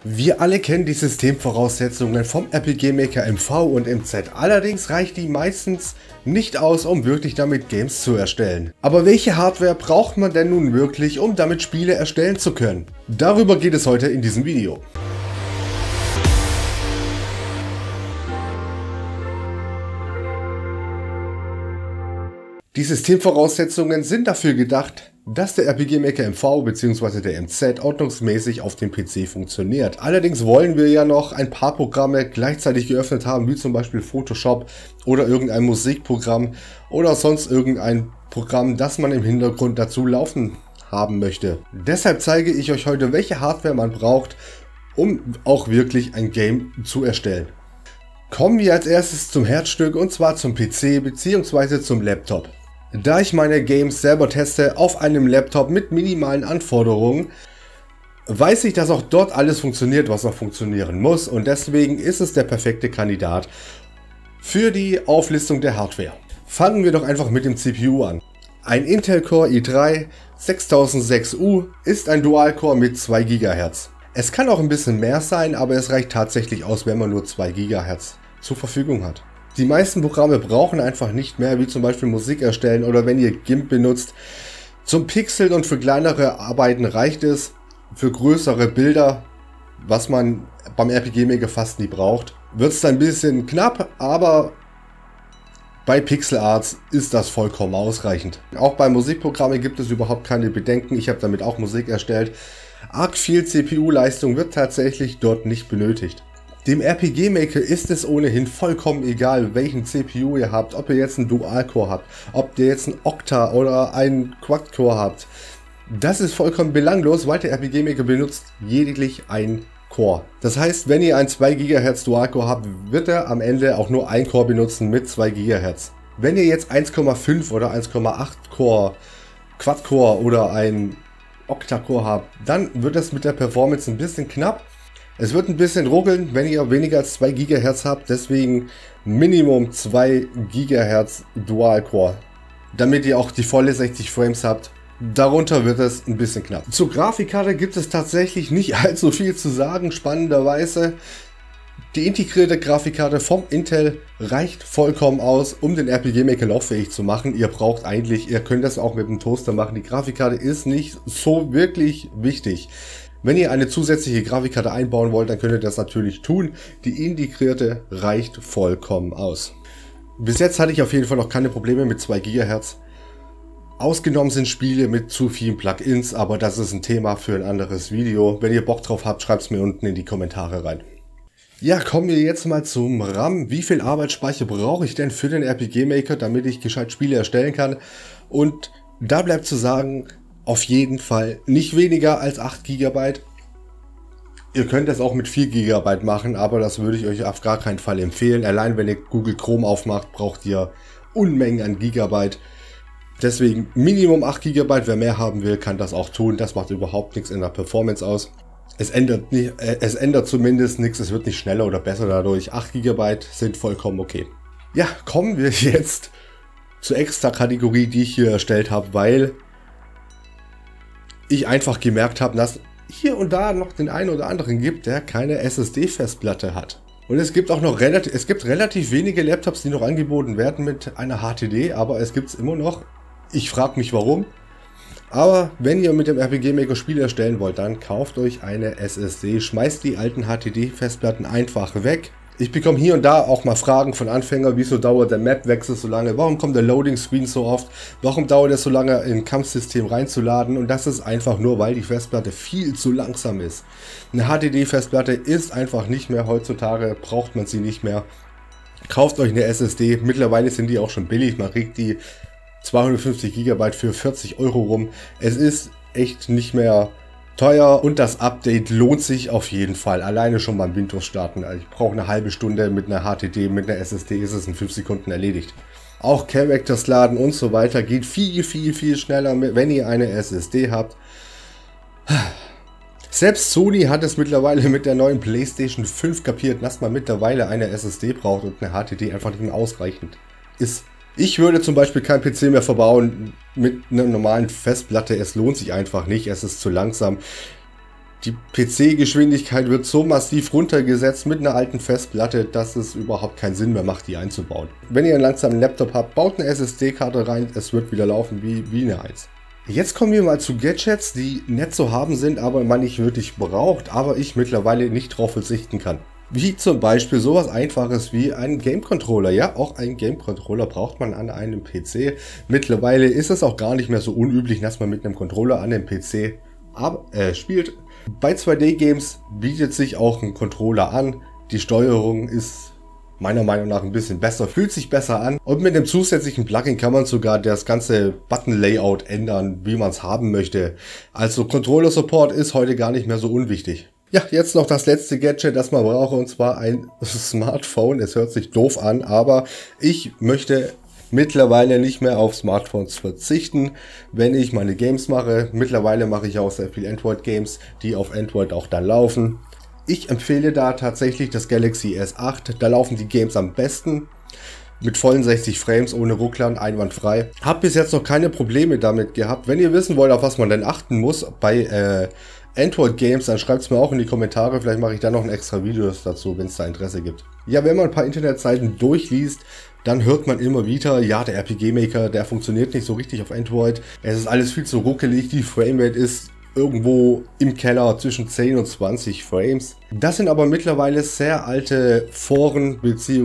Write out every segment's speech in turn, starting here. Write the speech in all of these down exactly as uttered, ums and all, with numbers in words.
Wir alle kennen die Systemvoraussetzungen vom R P G Maker M V und M Z, allerdings reicht die meistens nicht aus, um wirklich damit Games zu erstellen. Aber welche Hardware braucht man denn nun wirklich, um damit Spiele erstellen zu können? Darüber geht es heute in diesem Video. Die Systemvoraussetzungen sind dafür gedacht, dass der R P G Maker M V bzw. der M Z ordnungsmäßig auf dem P C funktioniert. Allerdings wollen wir ja noch ein paar Programme gleichzeitig geöffnet haben, wie zum Beispiel Photoshop oder irgendein Musikprogramm oder sonst irgendein Programm, das man im Hintergrund dazu laufen haben möchte. Deshalb zeige ich euch heute, welche Hardware man braucht, um auch wirklich ein Game zu erstellen. Kommen wir als erstes zum Herzstück, und zwar zum P C bzw. zum Laptop. Da ich meine Games selber teste auf einem Laptop mit minimalen Anforderungen, weiß ich, dass auch dort alles funktioniert, was auch funktionieren muss, und deswegen ist es der perfekte Kandidat für die Auflistung der Hardware. Fangen wir doch einfach mit dem C P U an. Ein Intel Core i drei sechstausendsechs U ist ein Dual-Core mit zwei Gigahertz. Es kann auch ein bisschen mehr sein, aber es reicht tatsächlich aus, wenn man nur zwei Gigahertz zur Verfügung hat. Die meisten Programme brauchen einfach nicht mehr, wie zum Beispiel Musik erstellen oder wenn ihr GIMP benutzt. Zum Pixeln und für kleinere Arbeiten reicht es. Für größere Bilder, was man beim R P G Maker fast nie braucht, wird es dann ein bisschen knapp, aber bei Pixel Arts ist das vollkommen ausreichend. Auch bei Musikprogrammen gibt es überhaupt keine Bedenken. Ich habe damit auch Musik erstellt. Arg viel C P U-Leistung wird tatsächlich dort nicht benötigt. Dem R P G Maker ist es ohnehin vollkommen egal, welchen C P U ihr habt, ob ihr jetzt einen Dual-Core habt, ob ihr jetzt einen Octa oder einen Quad-Core habt. Das ist vollkommen belanglos, weil der R P G Maker benutzt lediglich einen Core. Das heißt, wenn ihr einen zwei Gigahertz Dual-Core habt, wird er am Ende auch nur einen Core benutzen mit zwei Gigahertz. Wenn ihr jetzt eins Komma fünf oder eins Komma acht Core, Quad-Core oder ein Octa-Core habt, dann wird es mit der Performance ein bisschen knapp. Es wird ein bisschen ruckeln, wenn ihr weniger als zwei Gigahertz habt, deswegen Minimum zwei Gigahertz Dual-Core, damit ihr auch die volle sechzig Frames habt. Darunter wird es ein bisschen knapp. Zur Grafikkarte gibt es tatsächlich nicht allzu viel zu sagen, spannenderweise. Die integrierte Grafikkarte vom Intel reicht vollkommen aus, um den R P G Maker lauffähig zu machen. Ihr braucht eigentlich, ihr könnt das auch mit dem Toaster machen. Die Grafikkarte ist nicht so wirklich wichtig. Wenn ihr eine zusätzliche Grafikkarte einbauen wollt, dann könnt ihr das natürlich tun. Die integrierte reicht vollkommen aus. Bis jetzt hatte ich auf jeden Fall noch keine Probleme mit zwei Gigahertz. Ausgenommen sind Spiele mit zu vielen Plugins, aber das ist ein Thema für ein anderes Video. Wenn ihr Bock drauf habt, schreibt es mir unten in die Kommentare rein. Ja, kommen wir jetzt mal zum RAM. Wie viel Arbeitsspeicher brauche ich denn für den R P G Maker, damit ich gescheit Spiele erstellen kann? Und da bleibt zu sagen, auf jeden Fall nicht weniger als acht Gigabyte. Ihr könnt das auch mit vier Gigabyte machen, aber das würde ich euch auf gar keinen Fall empfehlen. Allein wenn ihr Google Chrome aufmacht, braucht ihr Unmengen an Gigabyte. Deswegen Minimum acht Gigabyte. Wer mehr haben will, kann das auch tun. Das macht überhaupt nichts in der Performance aus. Es ändert, nicht, äh, es ändert zumindest nichts. Es wird nicht schneller oder besser dadurch. acht Gigabyte sind vollkommen okay. Ja, kommen wir jetzt zur extra Kategorie, die ich hier erstellt habe, weil ich einfach gemerkt habe, dass hier und da noch den einen oder anderen gibt, der keine S S D-Festplatte hat. Und es gibt auch noch relativ, es gibt relativ wenige Laptops, die noch angeboten werden mit einer H T D, aber es gibt es immer noch. Ich frage mich warum. Aber wenn ihr mit dem R P G Maker Spiele erstellen wollt, dann kauft euch eine S S D, schmeißt die alten H T D-Festplatten einfach weg. Ich bekomme hier und da auch mal Fragen von Anfängern, wieso dauert der Map-Wechsel so lange, warum kommt der Loading-Screen so oft, warum dauert es so lange, ein Kampfsystem reinzuladen, und das ist einfach nur, weil die Festplatte viel zu langsam ist. Eine H T D-Festplatte ist einfach nicht mehr heutzutage, braucht man sie nicht mehr. Kauft euch eine S S D, mittlerweile sind die auch schon billig, man kriegt die zweihundertfünfzig Gigabyte für vierzig Euro rum. Es ist echt nicht mehr teuer und das Update lohnt sich auf jeden Fall. Alleine schon beim Windows starten. Also ich brauche eine halbe Stunde mit einer H T D, mit einer S S D ist es in fünf Sekunden erledigt. Auch Characters laden und so weiter geht viel, viel, viel schneller, wenn ihr eine S S D habt. Selbst Sony hat es mittlerweile mit der neuen PlayStation fünf kapiert, dass man mittlerweile eine S S D braucht und eine H T D einfach nicht mehr ausreichend ist. Ich würde zum Beispiel kein P C mehr verbauen mit einer normalen Festplatte. Es lohnt sich einfach nicht. Es ist zu langsam. Die P C-Geschwindigkeit wird so massiv runtergesetzt mit einer alten Festplatte, dass es überhaupt keinen Sinn mehr macht, die einzubauen. Wenn ihr einen langsamen Laptop habt, baut eine S S D-Karte rein, es wird wieder laufen wie, wie eine eins. Jetzt kommen wir mal zu Gadgets, die nett zu haben sind, aber man nicht wirklich braucht, aber ich mittlerweile nicht drauf verzichten kann. Wie zum Beispiel sowas Einfaches wie ein Game Controller. Ja, auch einen Game Controller braucht man an einem P C. Mittlerweile ist es auch gar nicht mehr so unüblich, dass man mit einem Controller an dem P C äh, spielt. Bei zwei D Games bietet sich auch ein Controller an. Die Steuerung ist meiner Meinung nach ein bisschen besser, fühlt sich besser an. Und mit dem zusätzlichen Plugin kann man sogar das ganze Button-Layout ändern, wie man es haben möchte. Also Controller-Support ist heute gar nicht mehr so unwichtig. Ja, jetzt noch das letzte Gadget, das man braucht, und zwar ein Smartphone. Es hört sich doof an, aber ich möchte mittlerweile nicht mehr auf Smartphones verzichten, wenn ich meine Games mache. Mittlerweile mache ich auch sehr viel Android-Games, die auf Android auch dann laufen. Ich empfehle da tatsächlich das Galaxy S acht, da laufen die Games am besten. Mit vollen sechzig Frames, ohne Rucklern, einwandfrei. Hab bis jetzt noch keine Probleme damit gehabt. Wenn ihr wissen wollt, auf was man denn achten muss bei äh, Android-Games, dann schreibt es mir auch in die Kommentare. Vielleicht mache ich da noch ein extra Video dazu, wenn es da Interesse gibt. Ja, wenn man ein paar Internetseiten durchliest, dann hört man immer wieder, ja, der R P G Maker, der funktioniert nicht so richtig auf Android. Es ist alles viel zu ruckelig, die Framerate ist irgendwo im Keller zwischen zehn und zwanzig Frames. Das sind aber mittlerweile sehr alte Foren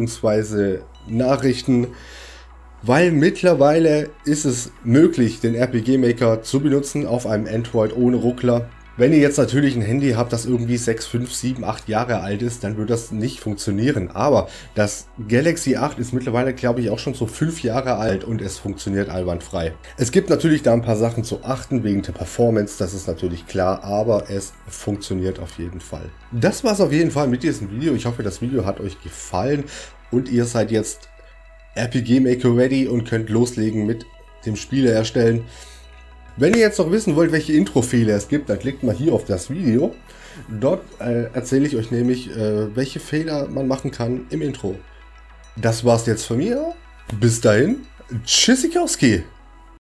bzw. Nachrichten, weil mittlerweile ist es möglich, den R P G Maker zu benutzen auf einem Android ohne Ruckler. Wenn ihr jetzt natürlich ein Handy habt, das irgendwie sechs, fünf, sieben, acht Jahre alt ist, dann wird das nicht funktionieren. Aber das Galaxy acht ist mittlerweile, glaube ich, auch schon so fünf Jahre alt und es funktioniert einwandfrei. Es gibt natürlich da ein paar Sachen zu achten wegen der Performance, das ist natürlich klar, aber es funktioniert auf jeden Fall. Das war es auf jeden Fall mit diesem Video. Ich hoffe, das Video hat euch gefallen und ihr seid jetzt R P G Maker ready und könnt loslegen mit dem Spiele erstellen. Wenn ihr jetzt noch wissen wollt, welche Intro-Fehler es gibt, dann klickt mal hier auf das Video. Dort äh, erzähle ich euch nämlich, äh, welche Fehler man machen kann im Intro. Das war's jetzt von mir. Bis dahin. Tschüssikowski.